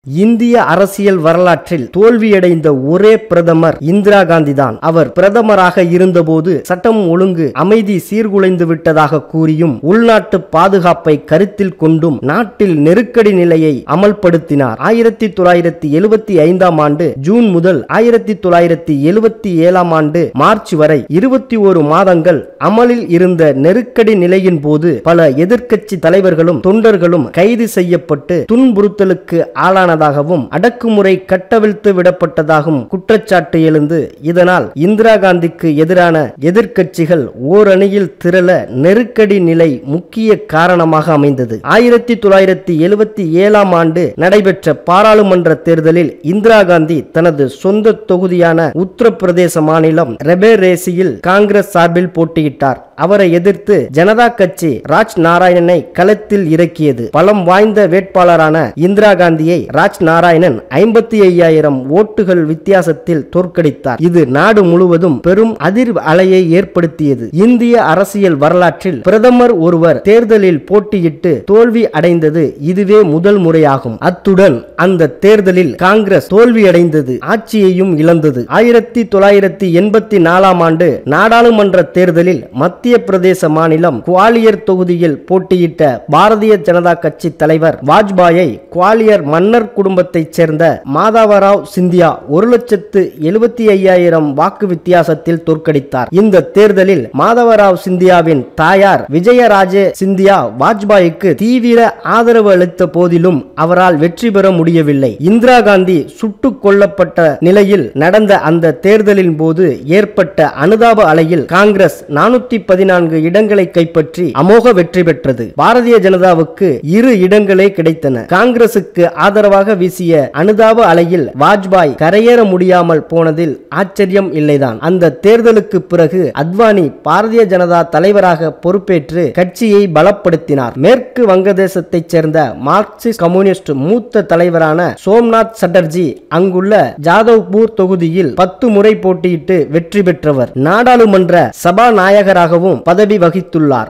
இந்திய அரசியல் வரலாற்றில் தோல்வியடைந்த ஒரே பிரதமர் இந்திரா காந்தி தான். அவர் பிரதமராக இருந்தபோது சட்டம் ஒழுங்கு அமைதி சீர்குலைந்து விட்டதாக கூறியும் உள்நாட்டு பாதுகாப்பை கருத்தில் கொண்டும் நாட்டில் நெருக்கடி நிலையை அமல்படுத்தினார். 1975 ஆண்டு ஜூன் முதல் 1977 ஆண்டு மார்ச் வரை 21 மாதங்கள் அமலில் இருந்த நெருக்கடி நிலையின் போது பல எதிர்க்கட்சி தலைவர்களும் தொண்டர்களும் கைது செய்யப்பட்டு துன்புறுத்தலுக்கு ஆளானதாகவும் அடக்குமுறை கட்டவிழ்த்து விடப்பட்டதாகவும் குற்றச்சாட்டு எழுந்து இதனால் இந்திரா காந்திக்கு எதிரான எதிர்க்கட்சிகள் ஓரணியில் திரள நெருக்கடி நிலை முக்கிய காரணமாக அமைந்தது. 1977 ஆண்டு நடைபெற்ற பாராளுமன்ற தேர்தலில் இந்திரா காந்தி தனது சொந்த தொகுதியான உத்தரப்பிரதேச மாநிலம் ரெபரேசியில் காங்கிரஸ் சார்பில் போட்டியிட்டார். அவரை எதிர்த்து ஜனதா கட்சி ராஜ் நாராயணனை களத்தில் இறக்கியது. பலம் வாய்ந்த வேட்பாளரான இந்திரா காந்தியை ராஜ் நாராயணன் 55,000 ஓட்டுகள் வித்தியாசத்தில் தோற்கடித்தார். இது நாடு முழுவதும் பெரும் அதிர்வு அலையை ஏற்படுத்தியது. இந்திய அரசியல் வரலாற்றில் பிரதமர் ஒருவர் தேர்தலில் போட்டியிட்டு தோல்வி அடைந்தது இதுவே முதல் முறையாகும். அத்துடன் அந்த தேர்தலில் காங்கிரஸ் தோல்வியடைந்தது, ஆட்சியையும் இழந்தது. 1984 ஆண்டு நாடாளுமன்ற தேர்தலில் மத்திய பிரதேச மாநிலம் குவாலியர் தொகுதியில் போட்டியிட்ட பாரதிய ஜனதா கட்சி தலைவர் வாஜ்பாயை குவாலியர் மன்னர் குடும்பத்தைச் சேர்ந்த மாதவராவ் சிந்தியா 1,75,000 வாக்கு வித்தியாசத்தில் தோற்கடித்தார். இந்த தேர்தலில் மாதவராவ் சிந்தியாவின் தாயார் விஜயராஜே சிந்தியா வாஜ்பாய்க்கு தீவிர ஆதரவு அளித்த போதிலும் அவரால் வெற்றி பெற முடியவில்லை. இந்திரா காந்தி சுட்டுக் கொல்லப்பட்ட நிலையில் நடந்த அந்த தேர்தலின் போது ஏற்பட்ட அனுதாப அலையில் காங்கிரஸ் 414 இடங்களை கைப்பற்றி அமோக வெற்றி பெற்றது. பாரதிய ஜனதாவுக்கு 2 இடங்களே கிடைத்தன. காங்கிரசுக்கு ஆதரவாக வீசிய அனுதாப அலையில் வாஜ்பாய் கரையேற முடியாமல் போனதில் ஆச்சரியம் இல்லைதான். அந்த தேர்தலுக்கு பிறகு அத்வானி பாரதிய ஜனதா தலைவராக பொறுப்பேற்று கட்சியை பலப்படுத்தினார். மேற்கு வங்கதேசத்தைச் சேர்ந்த மார்க்சிஸ்ட் கம்யூனிஸ்ட் மூத்த தலைவரான சோம்நாத் சட்டர்ஜி அங்குள்ள ஜாதவ்பூர் தொகுதியில் 10 முறை போட்டியிட்டு வெற்றி பெற்றவர். நாடாளுமன்ற சபாநாயகராகவும் பதவி வகித்துள்ளார்.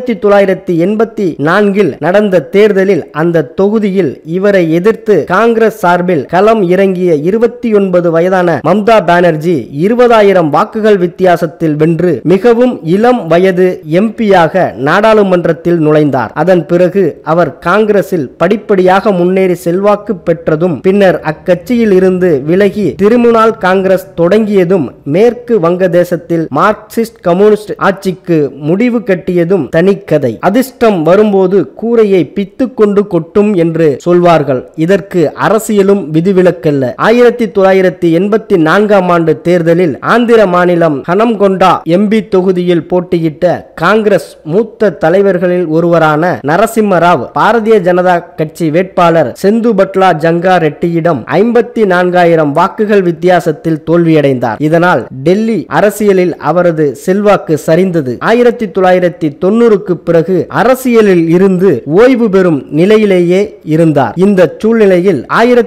1984 நடந்த தேர்தலில் அந்த தொகுதியில் இவரை எதிர்த்து காங்கிரஸ் சார்பில் களம் இறங்கிய 29 வயதான மம்தா பானர்ஜி 20,000 வாக்குகள் வித்தியாசத்தில் வென்று மிகவும் இளம் வயது எம்பியாக நாடாளுமன்றத்தில் நுழைந்தார். அதன் பிறகு அவர் காங்கிரஸில் படிப்படியாக முன்னேறி செல்வாக்கு பெற்றதும் பின்னர் அக்கட்சியில் இருந்து விலகி திரிணாமுல் காங்கிரஸ் தொடங்கியதும் மேற்கு வங்கதேசத்தில் மார்க்சிஸ்ட் கம்யூனிஸ்ட் ஆட்சிக்கு முடிவு கட்டியதும் தனிக்கதை. அதிர்ஷ்டம் வரும்போது கூரையை பித்துக் கொண்டு கொட்டும் என்று சொல்வார்கள். இதற்கு அரசியலும் விதிவிலக்கல்ல. 1984 ஆண்டு தேர்தலில் ஆந்திர மாநிலம் ஹனம்கொண்டா எம்பி தொகுதியில் போட்டியிட்ட காங்கிரஸ் மூத்த தலைவர்களில் ஒருவரான நரசிம்ம ராவ் பாரதிய ஜனதா கட்சி வேட்பாளர் செந்து பட்லா ஜங்கா ரெட்டியிடம் 54,000 வாக்குகள் வித்தியாசத்தில் தோல்வியடைந்தார். இதனால் டெல்லி அரசியலில் அவரது செல்வாக்கு சரிந்தது. 1990க்கு பிறகு அரசியலில் இருந்து ஓய்வு பெறும் நிலையிலேயே இருந்தார். இந்த சூழ்நிலையில்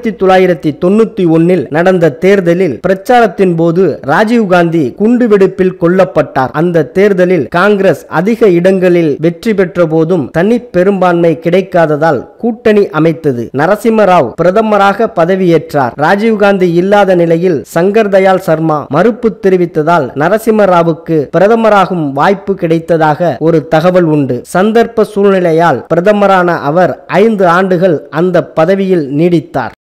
1991 நடந்த தேர்தலில் பிரச்சாரத்தின் போது ராஜீவ்காந்தி குண்டுவெடிப்பில் கொல்லப்பட்டார். அந்த தேர்தலில் காங்கிரஸ் அதிக இடங்களில் வெற்றி பெற்ற போதும் தனி பெரும்பான்மை கிடைக்காததால் கூட்டணி அமைத்தது. நரசிம்ம ராவ் பிரதமராக பதவியேற்றார். ராஜீவ்காந்தி இல்லாத நிலையில் சங்கர் தயாள் சர்மா மறுப்பு தெரிவித்ததால் நரசிம்ம ராவுக்கு பிரதமராகும் வாய்ப்பு கிடைத்ததாக ஒரு தகவல் உண்டு. சந்தர்ப்ப சூழ்நிலையால் பிரதமரான அவர் 5 ஆண்டுகள் அந்த பதவியில் நீடித்தார்.